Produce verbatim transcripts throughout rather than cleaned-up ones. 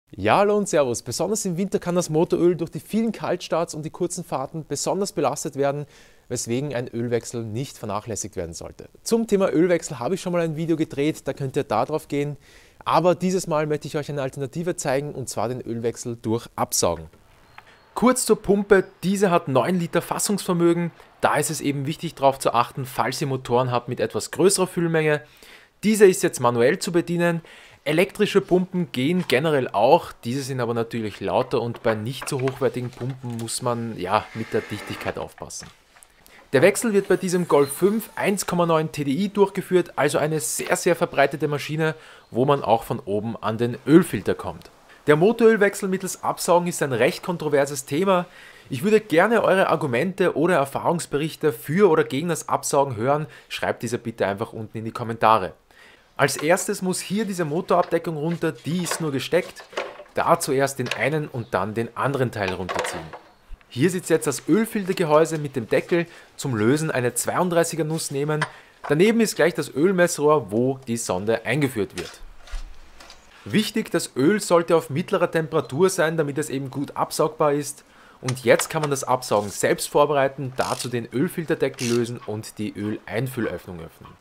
Ja, hallo und Servus. Besonders im Winter kann das Motoröl durch die vielen Kaltstarts und die kurzen Fahrten besonders belastet werden, weswegen ein Ölwechsel nicht vernachlässigt werden sollte. Zum Thema Ölwechsel habe ich schon mal ein Video gedreht, da könnt ihr da drauf gehen. Aber dieses Mal möchte ich euch eine Alternative zeigen, und zwar den Ölwechsel durch Absaugen. Kurz zur Pumpe, diese hat neun Liter Fassungsvermögen. Da ist es eben wichtig darauf zu achten, falls ihr Motoren habt mit etwas größerer Füllmenge. Diese ist jetzt manuell zu bedienen. Elektrische Pumpen gehen generell auch, diese sind aber natürlich lauter und bei nicht so hochwertigen Pumpen muss man ja mit der Dichtigkeit aufpassen. Der Wechsel wird bei diesem Golf fünf eins Komma neun T D I durchgeführt, also eine sehr sehr verbreitete Maschine, wo man auch von oben an den Ölfilter kommt. Der Motorölwechsel mittels Absaugen ist ein recht kontroverses Thema. Ich würde gerne eure Argumente oder Erfahrungsberichte für oder gegen das Absaugen hören, schreibt diese bitte einfach unten in die Kommentare. Als erstes muss hier diese Motorabdeckung runter, die ist nur gesteckt. Da zuerst den einen und dann den anderen Teil runterziehen. Hier sitzt jetzt das Ölfiltergehäuse mit dem Deckel, zum Lösen eine zweiunddreißiger Nuss nehmen. Daneben ist gleich das Ölmessrohr, wo die Sonde eingeführt wird. Wichtig, das Öl sollte auf mittlerer Temperatur sein, damit es eben gut absaugbar ist. Und jetzt kann man das Absaugen selbst vorbereiten, dazu den Ölfilterdeckel lösen und die Öleinfüllöffnung öffnen.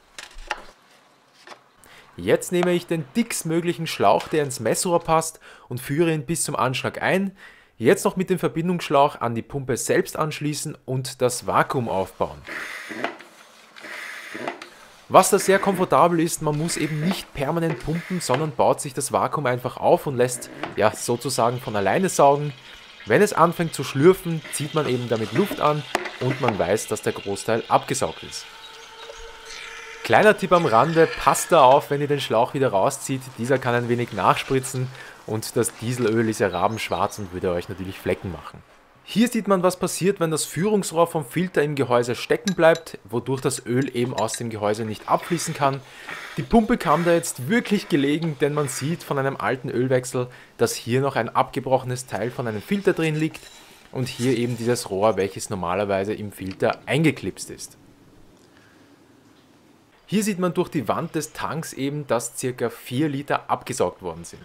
Jetzt nehme ich den dickstmöglichen Schlauch, der ins Messrohr passt, und führe ihn bis zum Anschlag ein. Jetzt noch mit dem Verbindungsschlauch an die Pumpe selbst anschließen und das Vakuum aufbauen. Was da sehr komfortabel ist, man muss eben nicht permanent pumpen, sondern baut sich das Vakuum einfach auf und lässt ja sozusagen von alleine saugen. Wenn es anfängt zu schlürfen, zieht man eben damit Luft an und man weiß, dass der Großteil abgesaugt ist. Kleiner Tipp am Rande, passt da auf, wenn ihr den Schlauch wieder rauszieht, dieser kann ein wenig nachspritzen und das Dieselöl ist ja rabenschwarz und würde euch natürlich Flecken machen. Hier sieht man, was passiert, wenn das Führungsrohr vom Filter im Gehäuse stecken bleibt, wodurch das Öl eben aus dem Gehäuse nicht abfließen kann. Die Pumpe kam da jetzt wirklich gelegen, denn man sieht von einem alten Ölwechsel, dass hier noch ein abgebrochenes Teil von einem Filter drin liegt und hier eben dieses Rohr, welches normalerweise im Filter eingeklipst ist. Hier sieht man durch die Wand des Tanks eben, dass ca. vier Liter abgesaugt worden sind.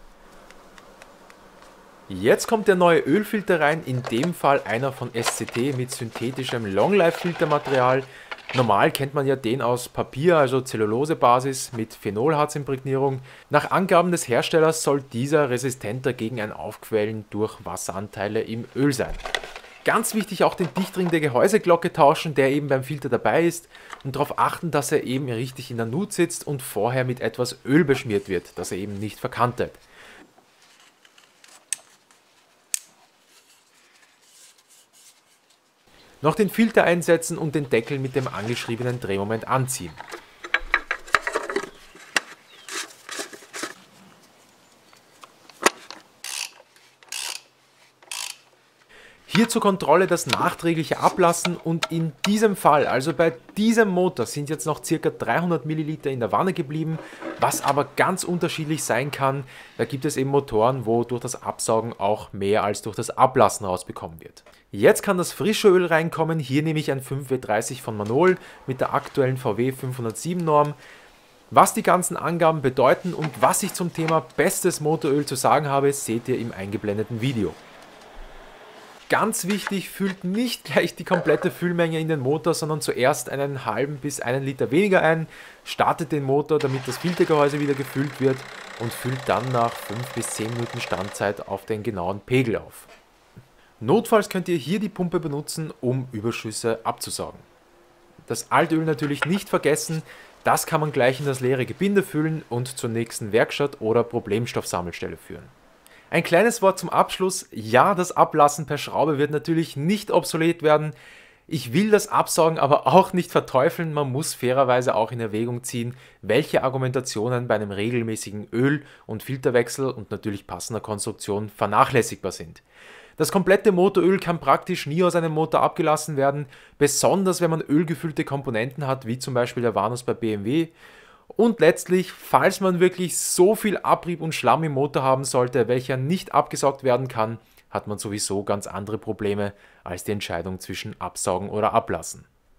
Jetzt kommt der neue Ölfilter rein, in dem Fall einer von S C T mit synthetischem Longlife-Filtermaterial. Normal kennt man ja den aus Papier, also Zellulosebasis mit Phenolharzimprägnierung. Nach Angaben des Herstellers soll dieser resistenter gegen ein Aufquellen durch Wasseranteile im Öl sein. Ganz wichtig, auch den Dichtring der Gehäuseglocke tauschen, der eben beim Filter dabei ist, und darauf achten, dass er eben richtig in der Nut sitzt und vorher mit etwas Öl beschmiert wird, dass er eben nicht verkantet. Noch den Filter einsetzen und den Deckel mit dem angeschriebenen Drehmoment anziehen. Hier zur Kontrolle das nachträgliche Ablassen, und in diesem Fall, also bei diesem Motor, sind jetzt noch ca. dreihundert Milliliter in der Wanne geblieben, was aber ganz unterschiedlich sein kann. Da gibt es eben Motoren, wo durch das Absaugen auch mehr als durch das Ablassen rausbekommen wird. Jetzt kann das frische Öl reinkommen, hier nehme ich ein fünf W dreißig von Manol mit der aktuellen V W fünfhundertsieben Norm. Was die ganzen Angaben bedeuten und was ich zum Thema bestes Motoröl zu sagen habe, seht ihr im eingeblendeten Video. Ganz wichtig, füllt nicht gleich die komplette Füllmenge in den Motor, sondern zuerst einen halben bis einen Liter weniger ein, startet den Motor, damit das Filtergehäuse wieder gefüllt wird, und füllt dann nach fünf bis zehn Minuten Standzeit auf den genauen Pegel auf. Notfalls könnt ihr hier die Pumpe benutzen, um Überschüsse abzusaugen. Das Altöl natürlich nicht vergessen, das kann man gleich in das leere Gebinde füllen und zur nächsten Werkstatt oder Problemstoffsammelstelle führen. Ein kleines Wort zum Abschluss. Ja, das Ablassen per Schraube wird natürlich nicht obsolet werden. Ich will das Absaugen aber auch nicht verteufeln. Man muss fairerweise auch in Erwägung ziehen, welche Argumentationen bei einem regelmäßigen Öl- und Filterwechsel und natürlich passender Konstruktion vernachlässigbar sind. Das komplette Motoröl kann praktisch nie aus einem Motor abgelassen werden, besonders wenn man ölgefüllte Komponenten hat, wie zum Beispiel der Vanos bei B M W. Und letztlich, falls man wirklich so viel Abrieb und Schlamm im Motor haben sollte, welcher nicht abgesaugt werden kann, hat man sowieso ganz andere Probleme als die Entscheidung zwischen Absaugen oder Ablassen.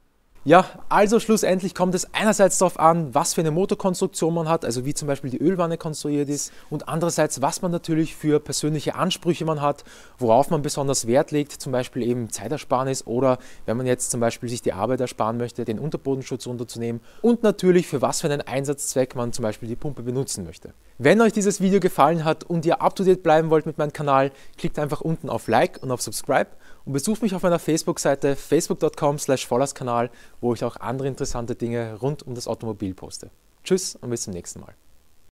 Ja, also schlussendlich kommt es einerseits darauf an, was für eine Motorkonstruktion man hat, also wie zum Beispiel die Ölwanne konstruiert ist, und andererseits, was man natürlich für persönliche Ansprüche man hat, worauf man besonders Wert legt, zum Beispiel eben Zeitersparnis oder wenn man jetzt zum Beispiel sich die Arbeit ersparen möchte, den Unterbodenschutz runterzunehmen, und natürlich für was für einen Einsatzzweck man zum Beispiel die Pumpe benutzen möchte. Wenn euch dieses Video gefallen hat und ihr up to date bleiben wollt mit meinem Kanal, klickt einfach unten auf Like und auf Subscribe und besucht mich auf meiner Facebook-Seite facebook punkt com slash vollerskanal, wo ich auch andere interessante Dinge rund um das Automobil poste. Tschüss und bis zum nächsten Mal.